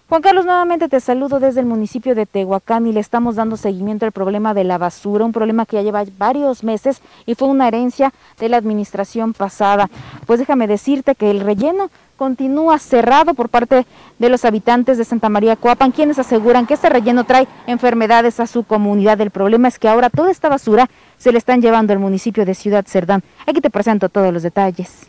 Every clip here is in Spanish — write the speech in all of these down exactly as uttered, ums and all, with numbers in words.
Juan Carlos, nuevamente te saludo desde el municipio de Tehuacán y le estamos dando seguimiento al problema de la basura, un problema que ya lleva varios meses y fue una herencia de la administración pasada. Pues déjame decirte que el relleno continúa cerrado por parte de los habitantes de Santa María Coapan, quienes aseguran que este relleno trae enfermedades a su comunidad. El problema es que ahora toda esta basura se le están llevando al municipio de Ciudad Cerdán. Aquí te presento todos los detalles.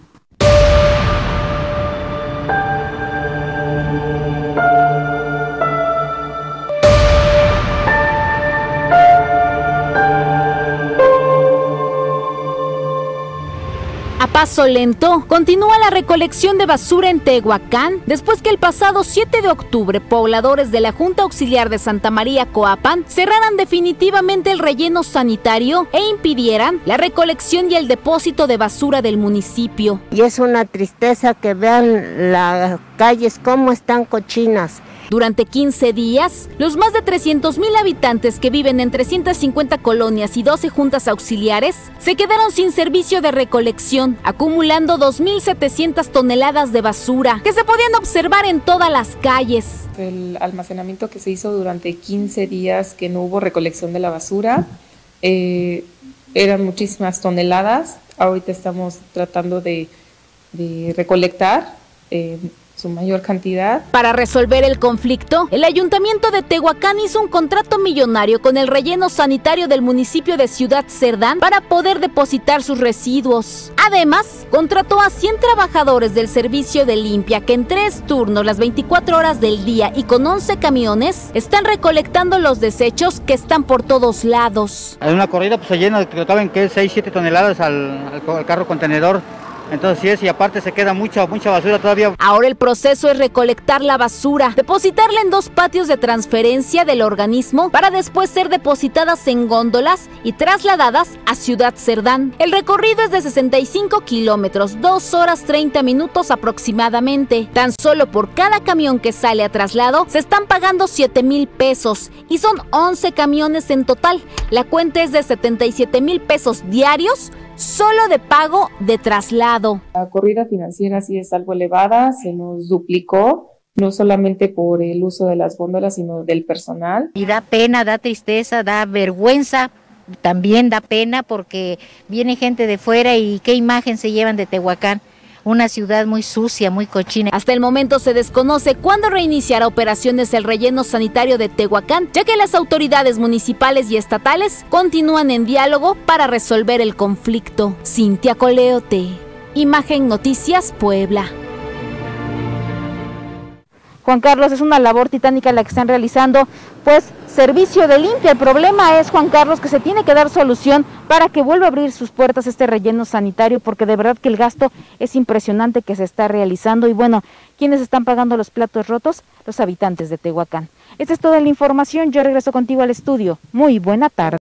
A paso lento, continúa la recolección de basura en Tehuacán, después que el pasado siete de octubre, pobladores de la Junta Auxiliar de Santa María Coapan cerraran definitivamente el relleno sanitario e impidieran la recolección y el depósito de basura del municipio. Y es una tristeza que vean las calles cómo están cochinas. Durante quince días, los más de trescientos mil habitantes que viven en trescientas cincuenta colonias y doce juntas auxiliares se quedaron sin servicio de recolección, acumulando dos mil setecientas toneladas de basura que se podían observar en todas las calles. El almacenamiento que se hizo durante quince días que no hubo recolección de la basura, eh, eran muchísimas toneladas. Ahorita estamos tratando de, de recolectar eh, su mayor cantidad. Para resolver el conflicto, el Ayuntamiento de Tehuacán hizo un contrato millonario con el relleno sanitario del municipio de Ciudad Cerdán para poder depositar sus residuos. Además, contrató a cien trabajadores del servicio de limpia que en tres turnos, las veinticuatro horas del día y con once camiones, están recolectando los desechos que están por todos lados. En una corrida pues se llena, que caben que seis, siete toneladas al, al, al carro contenedor. Entonces sí es, y aparte se queda mucha, mucha basura todavía. Ahora el proceso es recolectar la basura, depositarla en dos patios de transferencia del organismo para después ser depositadas en góndolas y trasladadas a Ciudad Cerdán. El recorrido es de sesenta y cinco kilómetros, dos horas treinta minutos aproximadamente. Tan solo por cada camión que sale a traslado se están pagando siete mil pesos y son once camiones en total. La cuenta es de setenta y siete mil pesos diarios solo de pago de traslado. La corrida financiera sí es algo elevada, se nos duplicó, no solamente por el uso de las góndolas, sino del personal. Y da pena, da tristeza, da vergüenza, también da pena porque viene gente de fuera y qué imagen se llevan de Tehuacán. Una ciudad muy sucia, muy cochina. Hasta el momento se desconoce cuándo reiniciará operaciones el relleno sanitario de Tehuacán, ya que las autoridades municipales y estatales continúan en diálogo para resolver el conflicto. Cintia Coleote, Imagen Noticias Puebla. Juan Carlos, es una labor titánica la que están realizando, pues servicio de limpia. El problema es, Juan Carlos, que se tiene que dar solución para que vuelva a abrir sus puertas este relleno sanitario, porque de verdad que el gasto es impresionante que se está realizando. Y bueno, ¿quiénes están pagando los platos rotos? Los habitantes de Tehuacán. Esta es toda la información, yo regreso contigo al estudio. Muy buena tarde.